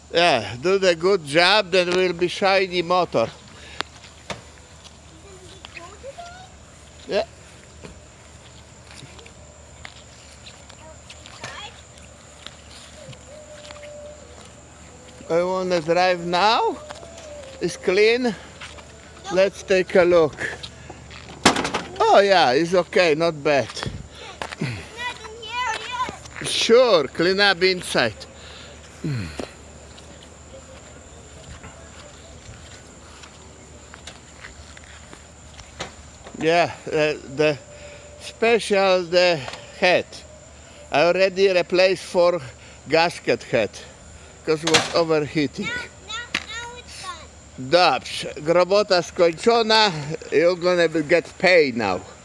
Yeah, do the good job, then will be shiny motor. Yeah. I want to drive now. It's clean. Let's take a look. Oh yeah, it's okay, not bad. Sure, clean up inside. Yeah, the special head. I already replaced 4 gasket head because it was overheating. Now it's done. Dobrze, robota skończona. You're gonna get paid now.